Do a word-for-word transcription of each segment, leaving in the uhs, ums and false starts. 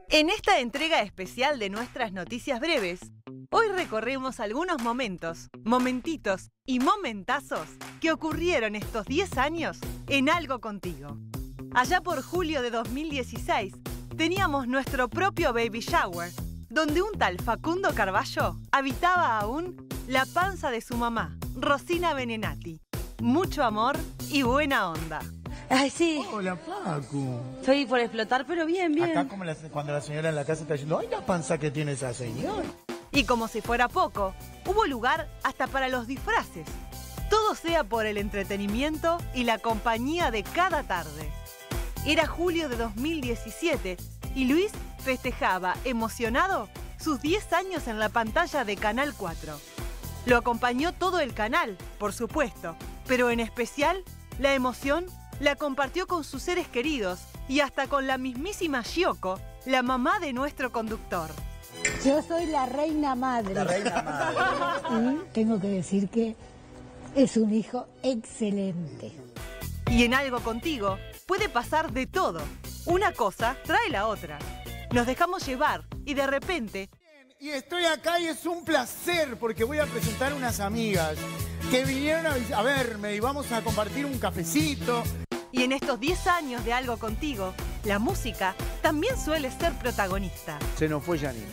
En esta entrega especial de nuestras noticias breves, hoy recorremos algunos momentos, momentitos y momentazos que ocurrieron estos diez años en Algo Contigo. Allá por julio de dos mil dieciséis, teníamos nuestro propio baby shower, donde un tal Facundo Carballo habitaba aún la panza de su mamá, Rosina Benenati. Mucho amor y buena onda. Ay, sí. Hola, Facu. Estoy por explotar, pero bien, bien. Acá como la- cuando la señora en la casa está diciendo, ¡ay, la panza que tiene esa señora! Y como si fuera poco, hubo lugar hasta para los disfraces. Todo sea por el entretenimiento y la compañía de cada tarde. Era julio de dos mil diecisiete y Luis festejaba, emocionado, sus diez años en la pantalla de Canal cuatro. Lo acompañó todo el canal, por supuesto, pero en especial, la emoción la compartió con sus seres queridos y hasta con la mismísima Gioco, la mamá de nuestro conductor. Yo soy la reina madre. La reina madre. Y tengo que decir que es un hijo excelente. Y en Algo Contigo puede pasar de todo. Una cosa trae la otra. Nos dejamos llevar y de repente... Y estoy acá y es un placer porque voy a presentar unas amigas que vinieron a, vis- a verme y vamos a compartir un cafecito. Y en estos diez años de Algo Contigo, la música también suele ser protagonista. Se nos fue Janina.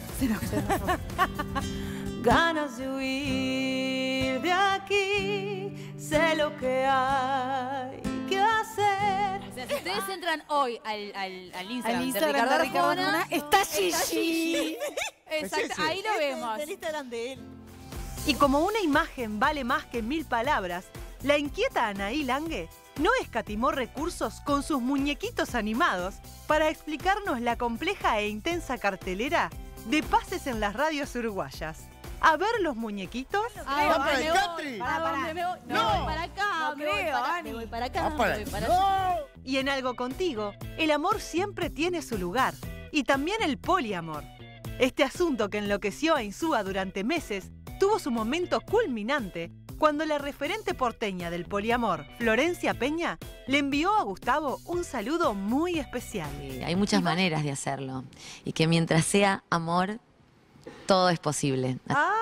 Ganas de huir de aquí, sé lo que hay que hacer. O sea, si ustedes entran hoy al, al, al Instagram, Al Instagram de Ricardo de Ricardo Arjona, Arjona, está está Gigi. Gigi. Exacto, ahí lo vemos. Instagram de él. Y como una imagen vale más que mil palabras, la inquieta Anaí Lange no escatimó recursos con sus muñequitos animados para explicarnos la compleja e intensa cartelera de pases en las radios uruguayas. A ver los muñequitos. Ay, ¿Va ¿dónde para me el voy? country? ¿Para Pará, dónde me voy? No. Me voy para acá, No me voy creo, para, Ani. me voy para acá, Va me para- voy para allá. ¡No! Y en Algo Contigo, el amor siempre tiene su lugar. Y también el poliamor. Este asunto que enloqueció a Insúa durante meses tuvo su momento culminante cuando la referente porteña del poliamor, Florencia Peña, le envió a Gustavo un saludo muy especial. Eh, Hay muchas maneras de hacerlo y que mientras sea amor, todo es posible.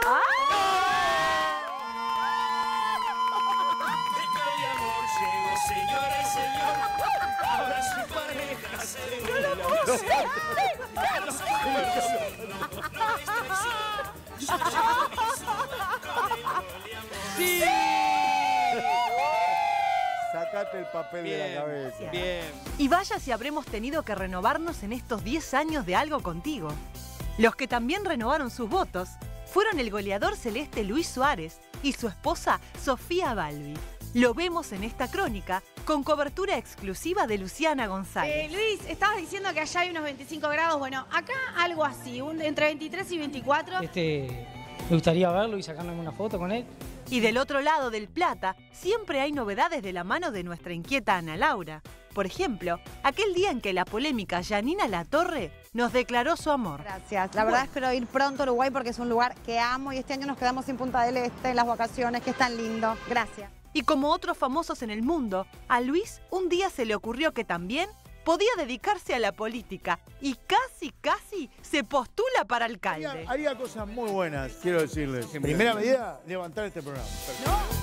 Sácate el papel de la cabeza. Y vaya si habremos tenido que renovarnos en estos diez años de Algo Contigo. Los que también renovaron sus votos fueron el goleador celeste Luis Suárez y su esposa Sofía Balbi. Lo vemos en esta crónica con cobertura exclusiva de Luciana Eh, González. Luis, estabas diciendo que allá hay unos veinticinco grados. Bueno, acá algo así, un- entre veintitrés y veinticuatro. Este, me gustaría verlo y sacarme una foto con él. Y del otro lado del Plata, siempre hay novedades de la mano de nuestra inquieta Ana Laura. Por ejemplo, aquel día en que la polémica Janina Latorre nos declaró su amor. Gracias. La verdad espero ir pronto a Uruguay porque es un lugar que amo y este año nos quedamos en Punta del Este, en las vacaciones, que es tan lindo. Gracias. Y como otros famosos en el mundo, a Luis un día se le ocurrió que también podía dedicarse a la política y casi, casi se postula para Haría, alcalde. haría cosas muy buenas, quiero decirles. Primera medida, levantar este programa. Perfecto.